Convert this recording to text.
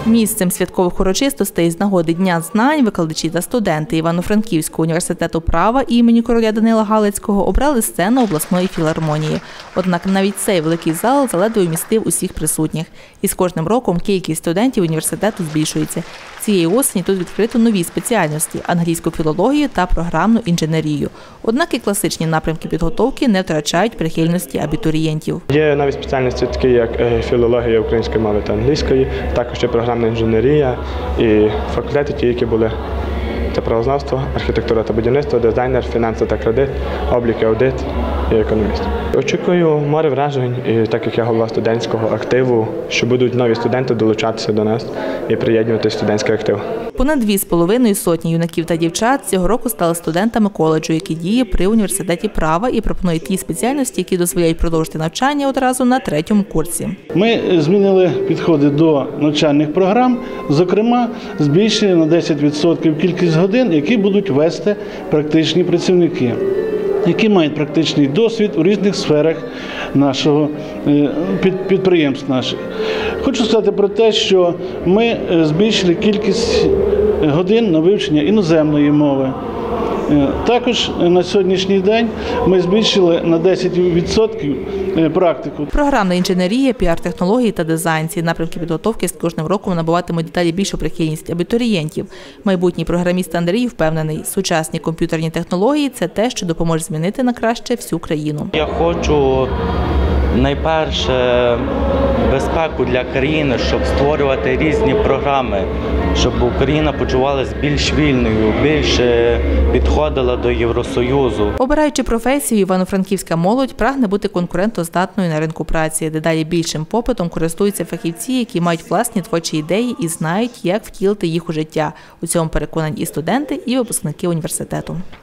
Місцем святкових урочистостей з нагоди Дня знань викладачі та студенти Івано-Франківського університету права імені короля Данила Галицького обрали сцену обласної філармонії. Однак навіть цей великий зал заледве вмістив усіх присутніх. І з кожним роком кількість студентів університету збільшується. Цієї осені тут відкрито нові спеціальності – англійську філологію та програмну інженерію. Однак і класичні напрямки підготовки не втрачають прихильності абітурієнтів. Є нові спеціальності, такі як філологія української мови та англійської, також є програмна інженерія і факультети, ті, які були. Це правознавство, архітектура та будівництво, дизайнер, фінанси та кредит, облік і аудит і економіст. Очікую море вражень, і так як я голова студентського активу, що будуть нові студенти долучатися до нас і приєднувати студентський актив. Понад 2,5 сотні юнаків та дівчат цього року стали студентами коледжу, який діє при університеті права і пропонує ті спеціальності, які дозволяють продовжити навчання одразу на 3-му курсі. Ми змінили підходи до навчальних програм, зокрема, збільшили на 10% кількість годин, які будуть вести практичні працівники, які мають практичний досвід у різних сферах нашого підприємств наших. Хочу сказати про те, що ми збільшили кількість годин на вивчення іноземної мови. Також на сьогоднішній день ми збільшили на 10% практику. Програмна інженерія, піар-технології та дизайн – ці напрямки підготовки з кожним роком набуватимуть дедалі більшу прихильність абітурієнтів. Майбутній програміст Андрій впевнений, сучасні комп'ютерні технології – це те, що допоможе змінити на краще всю країну. Я хочу найперше безпеку для країни, щоб створювати різні програми, щоб Україна почувалася більш вільною, більше підходила до Євросоюзу. Обираючи професію, івано-франківська молодь прагне бути конкурентоздатною на ринку праці. Дедалі більшим попитом користуються фахівці, які мають власні творчі ідеї і знають, як втілити їх у життя. У цьому переконані і студенти, і випускники університету.